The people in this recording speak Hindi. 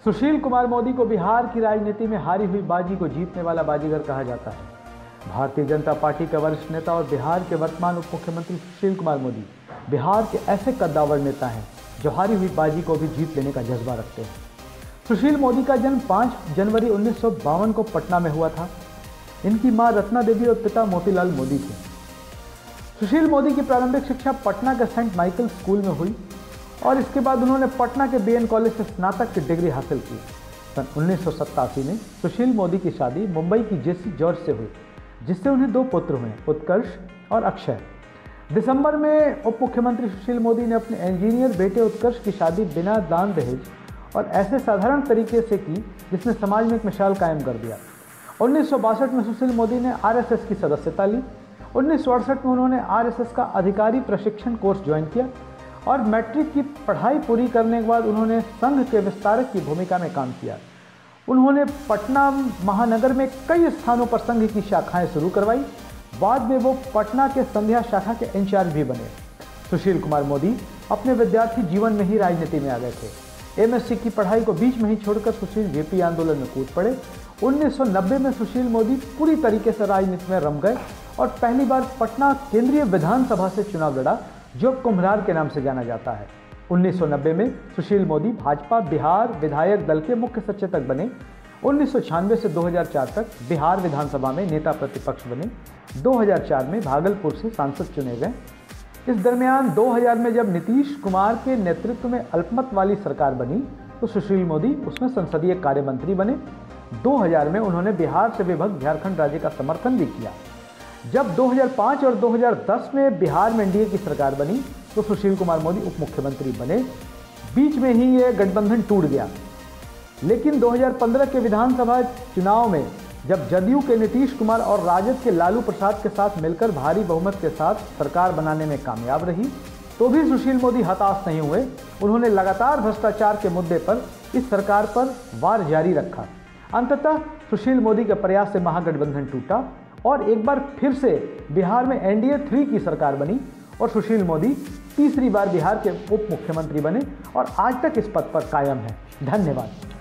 सुशील कुमार मोदी को बिहार की राजनीति में हारी हुई बाजी को जीतने वाला बाजीगर कहा जाता है। भारतीय जनता पार्टी के वरिष्ठ नेता और बिहार के वर्तमान उप मुख्यमंत्री सुशील कुमार मोदी बिहार के ऐसे कद्दावर नेता हैं जो हारी हुई बाजी को भी जीत लेने का जज्बा रखते हैं। सुशील मोदी का जन्म 5 जनवरी 1952 को पटना में हुआ था। इनकी मां रत्ना देवी और पिता मोती लाल मोदी थे। सुशील मोदी की प्रारंभिक शिक्षा पटना के सेंट माइकल स्कूल में हुई और इसके बाद उन्होंने पटना के BN कॉलेज से स्नातक की डिग्री हासिल की। सन 1987 में सुशील मोदी की शादी मुंबई की JC जॉर्ज से हुई, जिससे उन्हें 2 पुत्र हुए, उत्कर्ष और अक्षय। दिसंबर में उप मुख्यमंत्री सुशील मोदी ने अपने इंजीनियर बेटे उत्कर्ष की शादी बिना दान दहेज और ऐसे साधारण तरीके से की जिसने समाज में एक मिसाल कायम कर दिया। 1962 में सुशील मोदी ने RSS की सदस्यता ली। 1968 में उन्होंने RSS का अधिकारी प्रशिक्षण कोर्स ज्वाइन किया और मैट्रिक की पढ़ाई पूरी करने के बाद उन्होंने संघ के विस्तारक की भूमिका में काम किया। उन्होंने पटना महानगर में कई स्थानों पर संघ की शाखाएं शुरू करवाई। बाद में वो पटना के संध्या शाखा के इंचार्ज भी बने। सुशील कुमार मोदी अपने विद्यार्थी जीवन में ही राजनीति में आ गए थे। MSc की पढ़ाई को बीच में ही छोड़कर सुशील VP आंदोलन में कूद पड़े। 1990 में सुशील मोदी पूरी तरीके से राजनीति में रम गए और पहली बार पटना केंद्रीय विधानसभा से चुनाव लड़ा, जो कुम्हार के नाम से जाना जाता है। 1990 में सुशील मोदी भाजपा बिहार विधायक दल के मुख्य सचेतक बने। 1996 से 2004 तक बिहार विधानसभा में नेता प्रतिपक्ष बने। 2004 में भागलपुर से सांसद चुने गए। इस दरमियान 2000 में जब नीतीश कुमार के नेतृत्व में अल्पमत वाली सरकार बनी तो सुशील मोदी उसमें संसदीय कार्य मंत्री बने। 2000 में उन्होंने बिहार से विभक्त झारखंड राज्य का समर्थन भी किया। जब 2005 और 2010 में बिहार में NDA की सरकार बनी तो सुशील कुमार मोदी उप मुख्यमंत्री बने। बीच में ही ये गठबंधन टूट गया, लेकिन 2015 के विधानसभा चुनाव में जब जदयू के नीतीश कुमार और राजद के लालू प्रसाद के साथ मिलकर भारी बहुमत के साथ सरकार बनाने में कामयाब रही, तो भी सुशील मोदी हताश नहीं हुए। उन्होंने लगातार भ्रष्टाचार के मुद्दे पर इस सरकार पर वार जारी रखा। अंततः सुशील मोदी के प्रयास से महागठबंधन टूटा और एक बार फिर से बिहार में NDA 3 की सरकार बनी और सुशील मोदी तीसरी बार बिहार के उप मुख्यमंत्री बने और आज तक इस पद पर कायम हैं। धन्यवाद।